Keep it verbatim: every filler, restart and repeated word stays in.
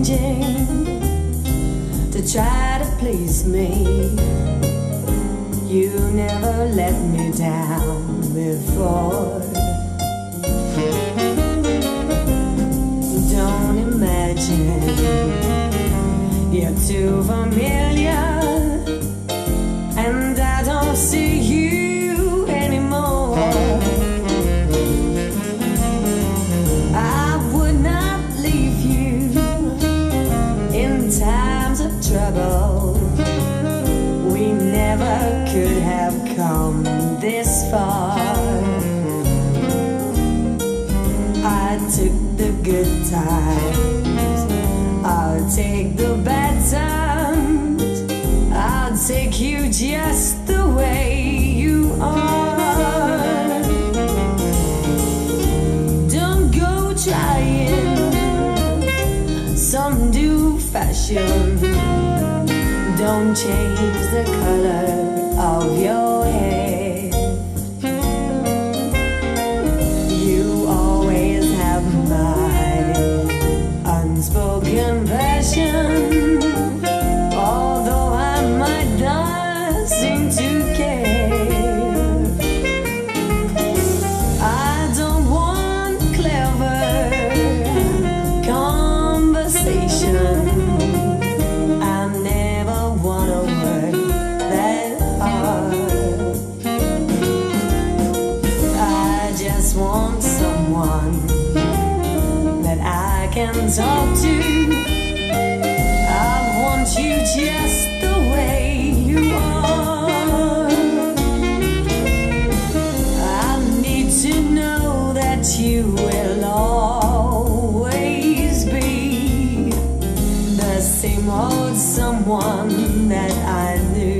changing to try to please me. You never let me down before. Don't imagine you're too familiar, and I don't see you anymore. I would not leave you in times of trouble. We never could have come this far. I took the good times, I'll take the bad times. I'll take you just the way you are. Don't go trying some new fashion. Don't change the color of your hair. You always have my unspoken passion, although I might not seem to care. I don't want clever conversation. I never want a word that hard. I just want someone that I can talk to. I want you just the way you are. I need to know that you will always be the same old someone that I knew.